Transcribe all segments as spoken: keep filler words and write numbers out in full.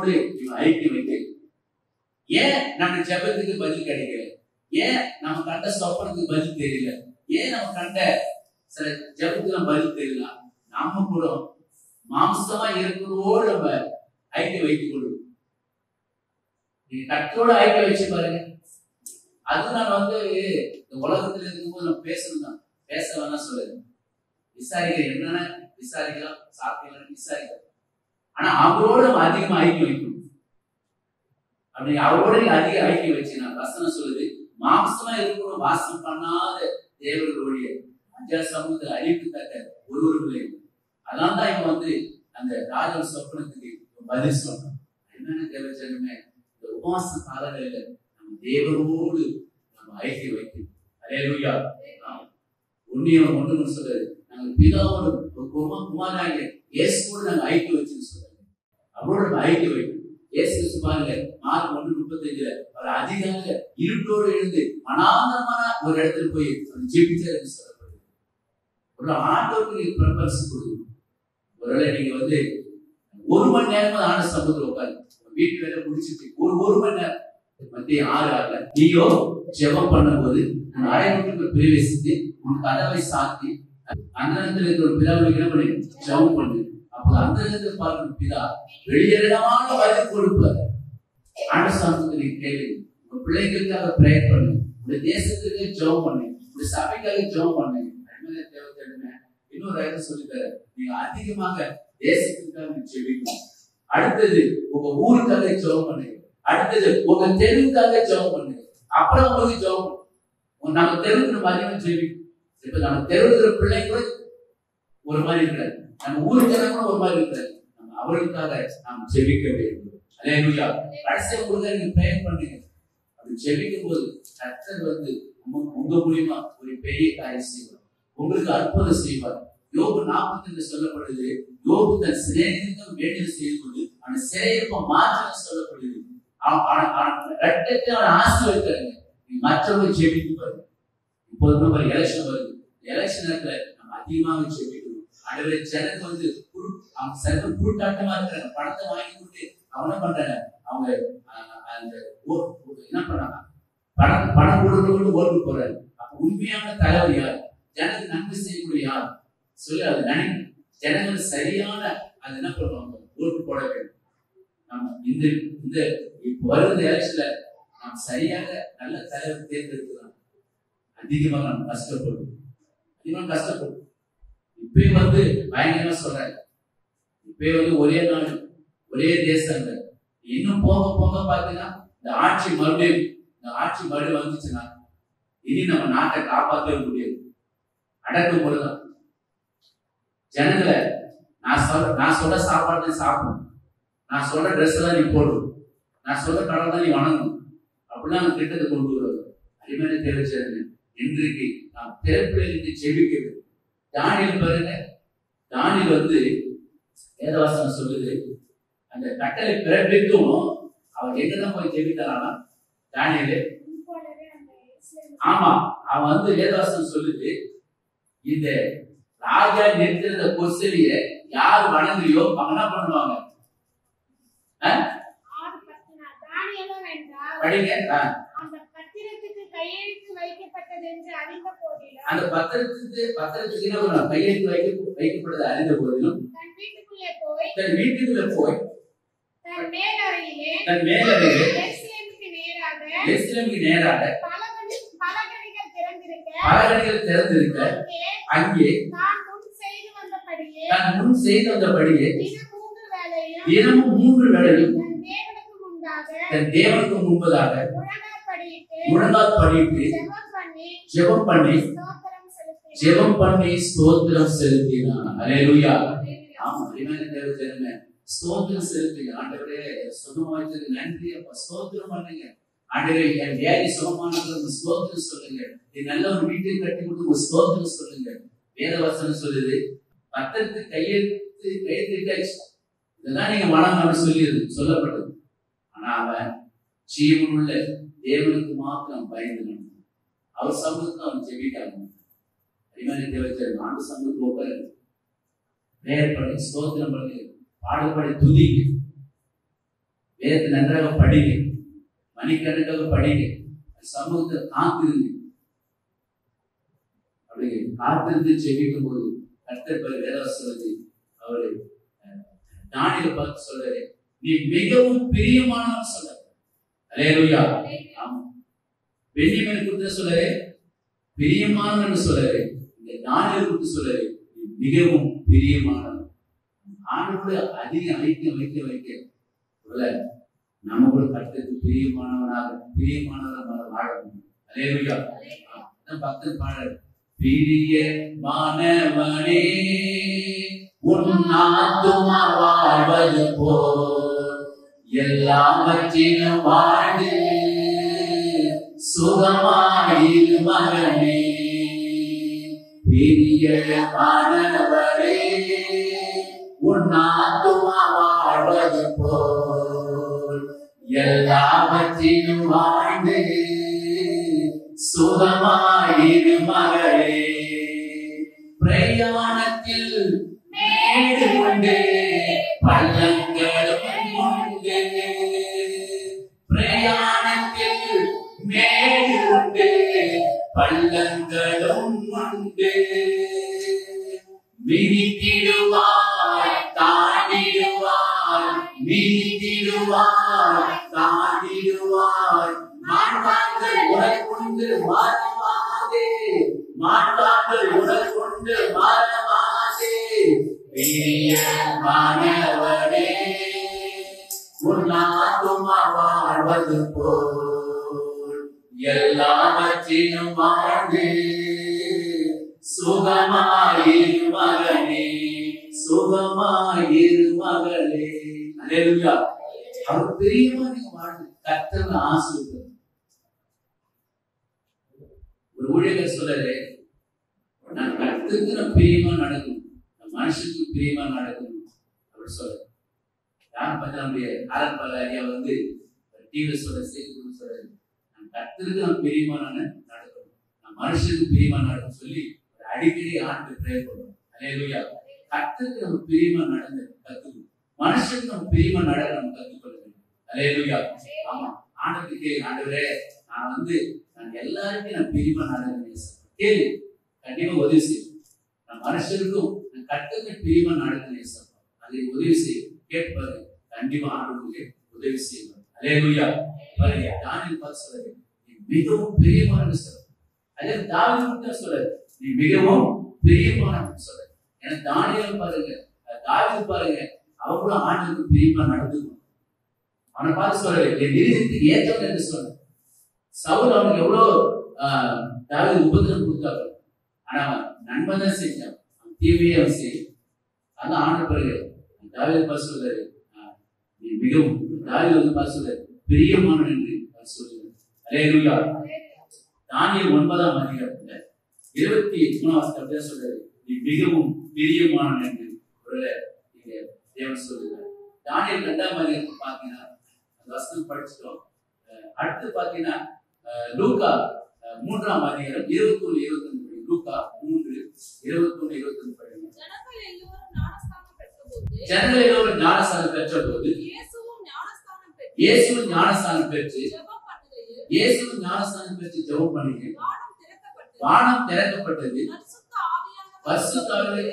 தேவனோடு இவன் ஐக்கியம் வைக்க. ஏன் நம்ம ஜெபத்துக்கு பதில் கிடைக்கல? ஏன் நம்ம கண்ட சொப்பனத்துக்கு பதில் தெரியல? ஏன் நம்ம கண்ட சில ஜெபத்துக்கு பதில் தெரியல? நாம கூட மாம்சமா இருக்கிறதோடு நம்ம ஐக்கியம் வைத்துக் கொள்ளும். நீங்க கட்டோட ஐக்கியம் வச்சு பாருங்க. அது நான் வந்து இந்த உலகத்துல இருக்கும்போது நம்ம பேசணும் தான், பேச வேணா சொல்லுங்க, விசாரிக்க என்னன்னா விசாரிக்கலாம், சாப்பிடலாம் விசாரிக்கலாம். ஆனா அவரோட நம்ம அதிகமா ஐக்கியம் வைக்கணும். அப்படி அவரோட நீங்க அதிக ஐக்கியம் வச்சுன்னா வசனம் சொல்லுது, மாம்சமா இருக்கணும் வாசம் பண்ணாத தேவர்களுடைய அஞ்சா சமூகத்தை அழிப்புத்தக்க ஒருவர்களே. அதனால தான் இவன் வந்து அந்த ராஜ சொப்பனத்துக்கு பதில் சொன்னான். என்னென்ன தேவச்சனமே, இந்த உபவாச காலங்களில நம்ம தேவனோடு நம்ம ஐக்கியம் வைக்கணும். அல்லேலூயா. உண்மையை ஒன்று சொல்றாரு, நாங்கள் பிதாவோடு குமாராகிய இயேசுவோடு நாங்கள் ஐக்கியம் வச்சுன்னு சொல்றாரு. அவரோட நம்ம ஐக்கியம் வைக்கணும். இயேசு பாருங்க, மார்க் ஒன்று முப்பத்தி அஞ்சுல அவர் அதிகாலை இருட்டோடு எழுந்து மனாந்தரமான ஒரு இடத்துல போய் ஜெபிச்சார் என்று சொல்லப்படுது. ஒரு ஆண்டவருக்கு நீங்க ப்ரிஃபரன்ஸ் கொடுக்கணும். ஒருவேளை நீங்க வந்து ஒரு மணி நேரமா ஆண்ட சமூகத்தில் உட்காரு, வீட்டு வேலை முடிச்சுட்டு ஒரு ஒரு மணி நேரம் மத்திய ஆறு ஆறுல நீயோ ஜெபம் பண்ணும் போது உன் அறைக்குள் பிரவேசித்து உன் கதவை சாத்தி அந்த இடத்துல இருக்கிற பிதாவை என்ன பண்ணி ஜெபம் பண்ணு. அப்போ அந்த இடத்துல பார்க்கிற பிதா வெளியேறமான பதில் கொடுப்பார். ஆண்ட சமூகத்தை நீங்க கேள்வி, உங்க பிள்ளைகளுக்காக பிரேயர் பண்ணு, உங்க தேசத்துக்கு ஜெபம் பண்ணு, உங்க சபைக்காக ஜெபம் பண்ணு. இன்னொரு ஐட்டம் சொல்லிட்டாரு, நீங்க அதிகமாக தேசத்துக்காக ஜெபிக்கணும். அடுத்தது உங்க ஊருக்காக ஜெபம் பண்ணுங்க. அடுத்தது உங்க தெருவுக்காக ஜெபம் பண்ணுங்க. அப்புறம் உங்களுக்கு ஜெபம் நம்ம தெருவுக்கு நம்ம அதிகமாக ஜெபிக்கணும். இப்ப நம்ம தெருவுக்கிற பிள்ளைங்க ஒரு மாதிரி இருக்கிறாரு, நம்ம ஊருக்கு கூட ஒரு மாதிரி இருக்கிறாரு. நம்ம அவர்களுக்காக நாம் ஜெபிக்க வேண்டும். அல்லேலூயா. கடைசி உங்களுக்கு நீங்க பிரேயர் பண்ணுங்க. அப்படி ஜெபிக்கும் போது கர்த்தர் வந்து உங்க மூலியமா ஒரு பெரிய காரியம் செய்வார், உங்களுக்கு அற்புதம் செய்வார். யோபு நாற்பத்தி ரெண்டு சொல்லப்படுது, யோபு தன் சிநேகிதனுக்கு வேண்டியது செய்யும் போது அந்த சிறையிருப்ப மாற்றம் சொல்லப்படுது. ரட்டத்தை அவன் ஆசை வைக்கிறாங்க, மற்றவங்க ஜெபித்து பாருங்க. இப்போது நம்ம எலெக்ஷன் வருது, எலெக்ஷன் நேரத்துல நம்ம அதிகமாக ஜெபிக்கணும். அதுல ஜனங்க வந்து அவங்க சில குருட்டாட்டமா இருக்கிறாங்க, பணத்தை வாங்கி கொடுத்து அவங்க என்ன பண்றாங்க, அவங்க அந்த என்ன பண்றாங்க, பணம் பணம் கொடுக்கறவங்க ஓட்டு போறாரு. அப்ப உண்மையான தலைவர் யார், ஜனத்துக்கு நன்மை செய்யக்கூடிய யார் சொல்லி அது நினை ஜனங்கள் சரியான அது என்ன பண்ணுவாங்க, ஓட்டு போட வேண்டும். நம்ம இந்த இந்த இப்ப வருகிற எலெக்ஷன்ல நாம் சரியாக நல்ல தலைவர் தேர்ந்தெடுக்கலாம். அதிகமாக நம்ம கஷ்டப்படும், அதிகமாக கஷ்டப்படும். இப்பயும் வந்து பயங்கரமா சொல்றாங்க, இப்பயும் வந்து ஒரே நாடு ஒரே தேசங்க. இன்னும் போக போக பாத்தீங்கன்னா இந்த ஆட்சி மறுபடியும் இந்த ஆட்சி மறுபடியும் வந்துச்சுன்னா இனி நம்ம நாட்டை காப்பாற்றவே முடியாது. அடக்கும் போதுதான் ஜனங்களை நான் சொல்ற நான் சொல்ற சாப்பாடு தான் சாப்பிடணும், நான் சொல்ற ட்ரெஸ் தான் நீ போடணும், நான் சொல்ற கடவுள் தான் நீ வணங்கணும், அப்படிலாம் திட்டத்தை கொண்டு வருவது அடிமையான தேவைச்சாரு. இன்றைக்கு நாம் பிறப்பிலிருந்து ஜெபிக்க வேண்டும். தானியல் பாருங்க, தானியல் வந்து வேதவாசனம் சொல்லுது, அந்த கட்டளை பிறப்பிக்கும் அவன் எங்கதான் போய் ஜெபித்தானா தானியல். ஆமா, அவன் வந்து வேதவாசனம் சொல்லுது, இந்த ராஜா நிறுத்திருந்த கொசலிய யார் வணங்குறியோ அவங்க என்ன பண்ணுவாங்க, படிங்க. அந்த பத்திரத்துக்கு பத்திரத்துக்கு என்ன கையெழுத்து வைக்க வைக்கப்பட்டது அறிந்த போதிலும் தன் வீட்டுக்குள்ள போய் தன் மேலறையிலே எருசலேமுக்கு நேராக பலகணிகள் திறந்திருக்க அங்கே தான் முன் செய்து வந்தபடியே தினமும் மூன்று வேளையும் தன் தேவனுக்கு முன்பதாக முழங்கால் படியிட்டு ஜெபம் பண்ணி ஜெபம் பண்ணி ஸ்தோத்திரம் செலுத்தினான். அல்லேலூயா. ஆமா, தேவஜனமே ஸ்தோத்திரம் செலுத்துங்க. ஆண்டவரே சுகமாயிட்டது நன்றி அப்பா, ஸ்தோத்திரம் பண்ணுங்க. ஆண்டவரே என் வியாதி சுகமானது ஸ்தோத்திரம் சொல்லுங்க. நீ நல்ல ஒரு வீட்டை கட்டி கொடுத்து ஸ்தோத்திரம் சொல்லுங்க. வேதவசனம் சொல்லுது, பத்திரத்து கையெழுத்து கையெழுத்து இதெல்லாம் நீங்க வணங்கன்னு சொல்லி சொல்லப்பட்டது. ஆனா அவன் ஜீவனுள்ள தேவனுக்கு மாத்திரம் பயந்து அவர் சமூகத்தை அவன் ஜெபிக்காம ஆண்டு சமூகத்தில் உட்காரு, பிரேயர் பண்ணி ஸ்தோத்திரம் பண்ணி பாடப்படி துதிக்கு. வேதத்தை நன்றாக படிங்க, மணிக்கணக்காக படிங்க, சமூகத்தை காத்திருங்க. அப்படி காத்திருந்து செவிக்கும் போது கர்த்தர் வேதவசனத்தை அவரு தானியேலை பார்த்து சொல்றாரு, நீ மிகவும் பிரியமானவன் சொல்றாரு. அல்லேலூயா. ஆமா, பென்யமீனை குறித்து சொல்றாரு, பிரியமானவன் சொல்றாரு. இந்த தானியேலை குறித்து சொல்றாரு, நீ மிகவும் பிரியமானவன். ஆண்டவரோட அதிக ஐக்கியம் வைக்க வைக்க நமக்கு கர்த்தருக்கு பிரியமானவனாக பிரியமானவனாக வாழ முடியும். அல்லேலூயா. பக்தன் பாடல், பிரியமானவனே உன் ஆத்துமா வாழ்வது போல் எல்லாவற்றிலும் வாழ்ந்து சுகமாயிரு மகனே. பிரியமானவனே உன் ஆத்துமா வாழ்வது போல் எல்லாவற்றிலும் வாழ்ந்து சுகமாயிரு மகளே. பிரயாணத்தில் மேடு உண்டு பள்ளங்களும் உண்டு, பிரயாணத்தில் மேடு உண்டு பள்ளங்களும் உண்டு. மிதித்திடுவாய் தாண்டிடுவாய், மிதித்திடுவாய் தாண்டிடுவாய். மாட்டாங்கள் உனக்குண்டு மறவாதே, மாட்டாங்கள் உனக்குண்டு மறவாதே. பிரியமானவனே உன் ஆத்துமா வாழ்வது போல் எல்லாவற்றிலும் வாழ்ந்து சுகமாயிரு மகனே, சுகமாயிரு மகளே. அல்லேலூயா. அவர் பிரியமா நீங்க வாழ்ந்து கர்த்தர் ஆசீர்வதிப்பார். ஒரு ஊழியர் சொல்றாரு, நான் கர்த்தருக்கு நான் பிரியமா நடக்கணும், நான் மனுஷனுக்கு பிரியமா நடக்கணும் அப்படி சொல்றாரு. யார் பார்த்தா நம்முடைய ஆரம்ப ஐயா வந்து டிவி சொல்ற செய்தி சொல்றாரு, நான் கர்த்தருக்கு நான் பிரியமா நான் நடக்கணும், நான் மனுஷனுக்கு பிரியமா நடக்கணும் சொல்லி அடிக்கடி ஆண்டு பிரேயர் பண்ணுவோம். அல்லேலூயா. கர்த்தருக்கு நம்ம பிரியமா நடந்து கத்துக்கணும், மனுஷனுக்கு நம்ம பிரியமா நடக்க நம்ம கத்துக்கொள்ள வேண்டும். அல்லேலூயா. ஆமா, ஆண்டவருக்கு ஆண்டவரே நான் வந்து நான் எல்லாருக்கும் நான் பிரியமா நடக்கிறேன் கேள்வி கண்டிப்பா உதவி செய்யும். நான் மனுஷருக்கும் நான் கர்த்தருக்கு பிரியமா நடக்கிறேன் சார், அதை உதவி செய்யும் கேட்பாரு, கண்டிப்பா ஆண்டவருக்கு உதவி செய்வார். அல்லேலூயா. பாருங்க, தானியேல் பார்த்து சொல்றாரு, நீ மிகவும் பிரியமான சார். அதே தாவீது சொல்றாரு, நீ மிகவும் பிரியமான சொல்ற. ஏன்னா தானியேல் பாருங்க, தாவீது பாருங்க, அவங்களும் ஆண்டவருக்கு பிரியமா நடந்துக்கணும். அவனை பார்த்து சொல்றாரு, என் இருதயத்துக்கு ஏற்றம் என்று சொல்ற. சவுல் அவனுக்கு எவ்வளவு ஆஹ் தாவீது உபத்திரம் கொடுத்தாரு, ஆனா அவன் நன்மை தான் செஞ்சான், அவன் தீமையே அவன் செய்யும். அதான் ஆண்டு பாருங்க, தாவீது பார்த்து சொல்றாரு, நீ மிகவும் தாவீது வந்து பார்த்து சொல்றாரு, பிரியமான என்று சொல்லுங்க. அல்லேலூயா. தானியேல் ஒன்பதாம் அதிகாரத்துல இருபத்தி மூணாவது அப்படியே சொல்றாரு, நீ மிகவும் பிரியமான என்று தேவன் சொல்லுகிறார். தானியேல் இரண்டாம் அதிகாரத்தை பாத்தீங்கன்னா அந்த வசனம் படிச்சுட்டோம். அடுத்து பாத்தீங்கன்னா லூக்கா மூன்றாம் அதிகாரம் இருபத்தி ஒண்ணு இருபத்தி ஒண்ணு படி. லூக்கா மூன்று இருபத்தி ஒண்ணு இருபத்தி ஒண்ணு படி. ஜனங்கள் எல்லோரும் ஞானஸ்தானம் பெற்ற போது இயேசுவும் ஞானஸ்தானம் பெற்று இயேசுவும் ஞானஸ்தானம் பெற்று ஜெபம் பண்ணுங்க. வானம் திறக்கப்பட்டது, பரிசுத்த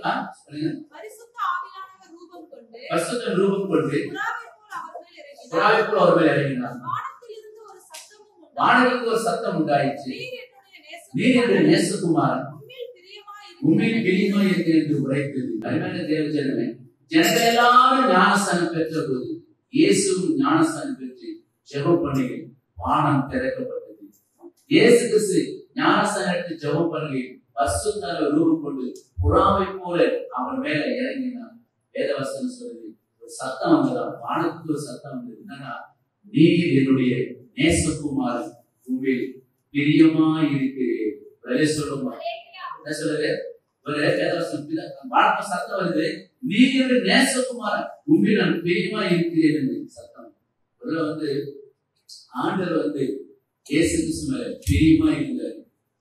ஆவியானவர் ரூபம் கொண்டு புறாவை போல அவர் மேல் இறங்கினார். வானத்திலிருந்து ஒரு சத்தம் உண்டாயிற்று, நீர் என்னுடைய நேசகுமாரன், உண்மையில் பிரியமா இருக்கிறது என்று உரைத்தது. அருமையான தேவ ஜனமே, ஜனங்கள் எல்லாரும் ஞானஸ்தானம் பெற்ற போது இயேசுவும் ஞானஸ்தானம் பெற்று ஜெபம் பண்ணுங்க. வானம் திறக்கப்பட்டது. இயேசு கிறிஸ்து ஞானஸ்தானத்தை ஜெபம் பண்ணுங்க. பரிசுத்த ஆவியானவர் ரூபம் கொண்டு புறாவை போல அவர் மேல இறங்கினார். வேதவசனம் சொல்லுது, ஒரு சத்தம் வந்ததான், வானத்துக்கு ஒரு சத்தம் வந்தது. என்னன்னா, நீர் என்னுடைய நேசகுமாரன், உண்மையில் பிரியமா இருக்கிறேன். சொல்லுமா என்ன சொல்லுது? ஒரு வேதவசனம் வாழ்க்கை சத்தம் வருது, நீர் என்னுடைய நேசகுமாரன், உண்மையில் நான் பிரியமா இருக்கிறேன் என்று சத்தம். முதல்ல வந்து ஆண்டவர் வந்து இயேசு கிறிஸ்து மேல பிரியமா இருந்தார்.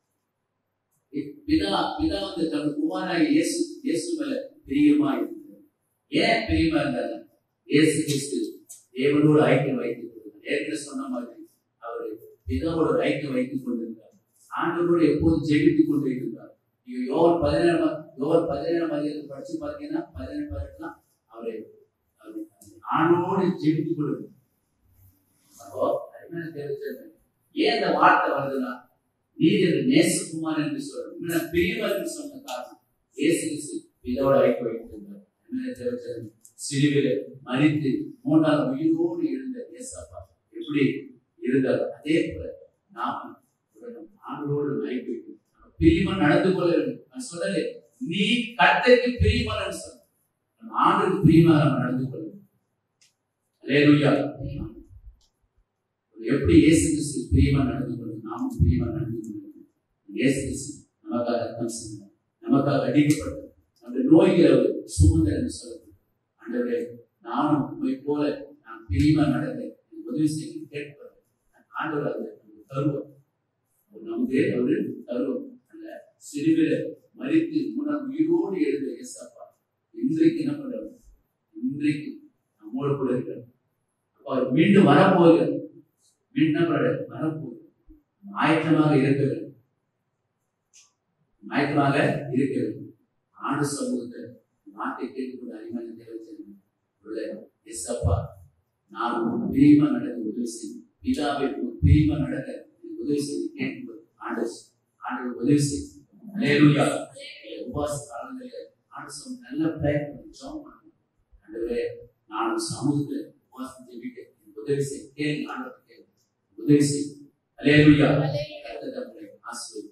பிதா பிதா வந்து தன் குமாரனாக இயேசு இயேசு மேல பிரியமா இருந்தார். ஏன் பிரியமா இருந்தார்? இயேசு கிறிஸ்து தேவனோடு ஐக்கியம் வைத்துக் கொள்ளுங்கள். ஏற்கனவே சொன்ன மாதிரி அவர் பிதாவோட ஒரு ஐக்கியம் வைத்துக் கொண்டிருந்தார். ஆண்டவரோடு எப்போதும் ஜெபித்துக் கொண்டு இருந்தார். நீங்க யோவான் பதினேழாம் யோவான் பதினேழாம் அதிகாரத்தை படிச்சு பார்த்தீங்கன்னா பதினேழு பதினெட்டுலாம் அவரை ஆண்டோடு ஜெபித்துக் கொள்ளுங்க. அப்போ அருமையான தேவச்சேர்ந்த ஏன் இந்த வார்த்தை வருதுன்னா, நீர் என்று நேசகுமார் என்று சொல்ற பிரியவர் என்று சொன்ன காரணம் இயேசு கிறிஸ்து பிதாவோட ஐக்கியம் வைத்திருந்தார். அருமையான தேவச்சேர்ந்த சிலுவையில மரித்து மூன்றாவது உயிரோடு எழுந்த இயேசப்பா எப்படி இருந்தார், அதே போல நாம ஆண்டோடு ஐக்கியம் வைக்கணும். பிரியமா நடந்து கொள்ள வேண்டும். நான் சொல்லலே நீ கர்த்தருக்கு பிரியமான சொல்ல, ஆண்டுக்கு பிரியமா நம்ம நடந்து கொள்ள வேண்டும். அல்லேலூயா. எப்படி இயேசு கிறிஸ்து பிரியமா நடந்து கொள்ளும், நாமும் பிரியமா நடந்து கொள்ளும். இயேசு கிறிஸ்து நமக்காக ரத்தம் சிந்தினார், நமக்காக அடிக்கப்பட்டது, நம்முடைய நோய்களை சுமந்த என்று சொல்லப்படும். ஆண்டவரே, நானும் உண்மை போல நான் பிரியமா நடந்த உதவி செய்ய கேட்பார். ஆண்டவர் அதை தருவார். நமக்கு அவரு தருவோம். அல்ல சிறுவில மரித்து முன்னால் உயிரோடு எழுத இயேசப்பா இன்றைக்கு என்ன பண்றாரு, இன்றைக்கு நம்மோடு கூட இருக்கிறார். அப்ப அவர் மீண்டும் வரப்போகிறார். மீண்டும் வரப்போகுது. ஆயத்தமாக இருக்க வேண்டும், ஆயத்தமாக இருக்க வேண்டும். ஆண்டு சமூகத்தை நாட்டை கேட்டுக்கொண்டு அறிவான தேவைச்சேன் எஸ்அப்பா நான் பிரியமா நடக்க உதவி செய்யும். பிதாவை பிரியமா நடக்க உதவி செய்து கேட்கும்போது ஆண்டு ஆண்டு உதவி செய்யும். அல்லேலூயா. உபவாச காலங்களில் ஆண்டு சமூகம் நல்ல பிரயத் பண்ணி ஜெபம் பண்ணணும். ஆண்டவரே, நானும் சமூகத்தில் உபவாசம் ஜெபிக்க உதவி செய்ய கேள்வி ஆண்டவர் உதவி செய்யும். அல்லேலூயா. கர்த்தர் நம்மை ஆசீர்வதிப்பார்.